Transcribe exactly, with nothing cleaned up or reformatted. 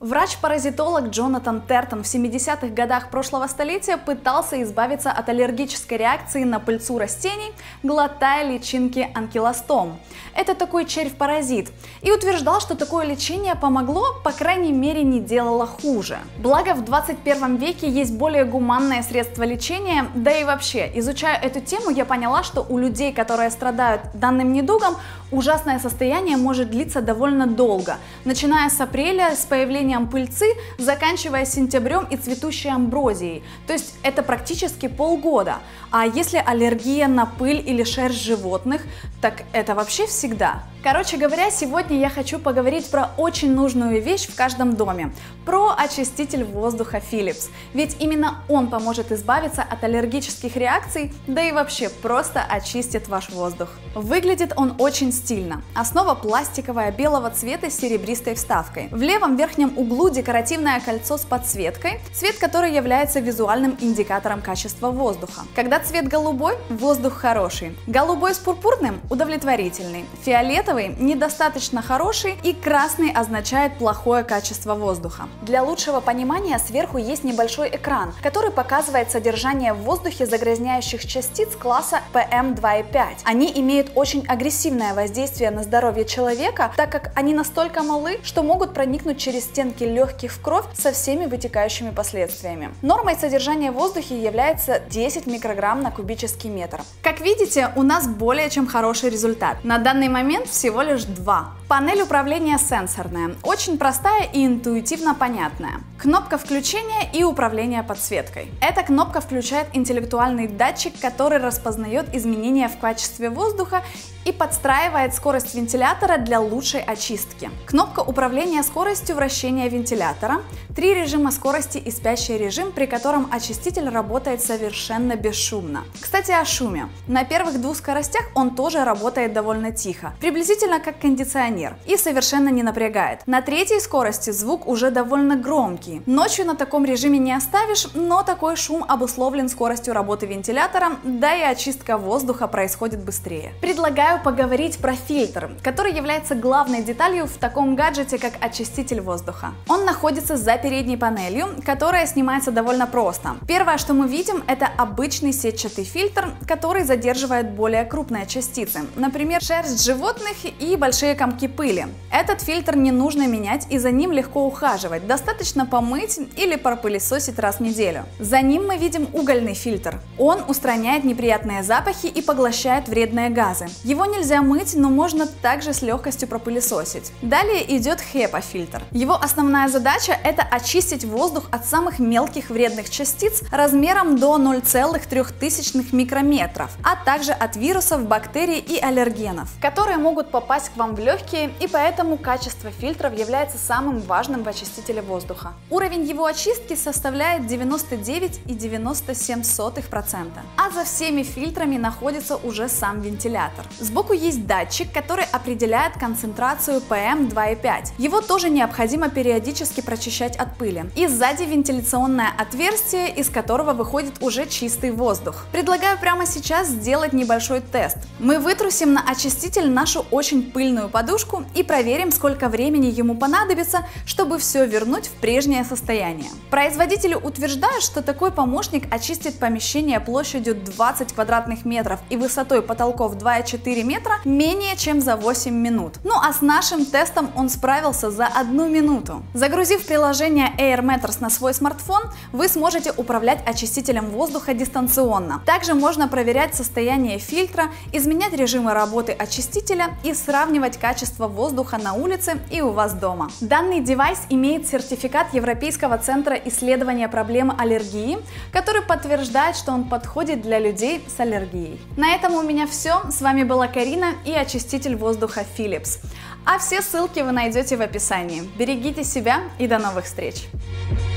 Врач-паразитолог Джонатан Тертон в семидесятых годах прошлого столетия пытался избавиться от аллергической реакции на пыльцу растений, глотая личинки анкилостом. Это такой червь-паразит. И утверждал, что такое лечение помогло, по крайней мере, не делало хуже. Благо, в двадцать первом веке есть более гуманное средство лечения, да и вообще, изучая эту тему, я поняла, что у людей, которые страдают данным недугом, ужасное состояние может длиться довольно долго, начиная с апреля с появлением пыльцы, заканчивая сентябрем и цветущей амброзией, то есть это практически полгода. А если аллергия на пыль или шерсть животных, так это вообще всегда. Короче говоря, сегодня я хочу поговорить про очень нужную вещь в каждом доме, про очиститель воздуха Philips, ведь именно он поможет избавиться от аллергических реакций, да и вообще просто очистит ваш воздух. Выглядит он очень стильно. Основа пластиковая, белого цвета с серебристой вставкой. В левом верхнем углу декоративное кольцо с подсветкой, цвет который является визуальным индикатором качества воздуха. Когда цвет голубой, воздух хороший, голубой с пурпурным – удовлетворительный, фиолетовый – недостаточно хороший и красный означает плохое качество воздуха. Для лучшего понимания сверху есть небольшой экран, который показывает содержание в воздухе загрязняющих частиц класса пэ эм два и пять. Они имеют очень агрессивное воздействие на здоровье человека, так как они настолько малы, что могут проникнуть через стенки легких в кровь со всеми вытекающими последствиями. Нормой содержания в воздухе является десять микрограмм на кубический метр. Как видите, у нас более чем хороший результат. На данный момент всего лишь два. Панель управления сенсорная, очень простая и интуитивно понятная. Кнопка включения и управления подсветкой. Эта кнопка включает интеллектуальный датчик, который распознает изменения в качестве воздуха и подстраивает скорость вентилятора для лучшей очистки. Кнопка управления скоростью вращения вентилятора, три режима скорости и спящий режим, при котором очиститель работает совершенно бесшумно. Кстати, о шуме. На первых двух скоростях он тоже работает довольно тихо, приблизительно как кондиционер, и совершенно не напрягает. На третьей скорости звук уже довольно громкий. Ночью на таком режиме не оставишь, но такой шум обусловлен скоростью работы вентилятора, да и очистка воздуха происходит быстрее. Предлагаю поговорить про фильтр, который является главной деталью в таком гаджете, как очиститель воздуха. Он находится за передней панелью, которая снимается довольно просто. Первое, что мы видим, это обычный сетчатый фильтр, который задерживает более крупные частицы, например, шерсть животных и большие комки пыли. Этот фильтр не нужно менять, и за ним легко ухаживать, достаточно помыть или пропылесосить раз в неделю. За ним мы видим угольный фильтр. Он устраняет неприятные запахи и поглощает вредные газы. Его нельзя мыть, но можно также с легкостью пропылесосить. Далее идет HEPA-фильтр. Его основная задача – это очистить воздух от самых мелких вредных частиц размером до ноль целых три десятых микрометров, а также от вирусов, бактерий и аллергенов, которые могут попасть к вам в легкие, и поэтому качество фильтров является самым важным в очистителе воздуха. Уровень его очистки составляет девяносто девять и девяносто семь сотых процента, а за всеми фильтрами находится уже сам вентилятор. Сбоку есть датчик, который определяет концентрацию пэ эм два и пять. Его тоже необходимо периодически прочищать от пыли. И сзади вентиляционное отверстие, из которого выходит уже чистый воздух. Предлагаю прямо сейчас сделать небольшой тест. Мы вытрусим на очиститель нашу очень пыльную подушку и проверим, сколько времени ему понадобится, чтобы все вернуть в прежнее состояние. Производители утверждают, что такой помощник очистит помещение площадью двадцать квадратных метров и высотой потолков два и четыре метра менее чем за восемь минут. Ну а с нашим тестом он справился за одну минуту. Загрузив приложение Air Matters на свой смартфон, вы сможете управлять очистителем воздуха дистанционно. Также можно проверять состояние фильтра, изменять режимы работы очистителя и сравнивать качество воздуха на улице и у вас дома. Данный девайс имеет сертификат Европейского центра исследования проблем аллергии, который подтверждает, что он подходит для людей с аллергией. На этом у меня все. С вами была Карина и очиститель воздуха Philips. А все ссылки вы найдете в описании. Берегите себя и до новых встреч!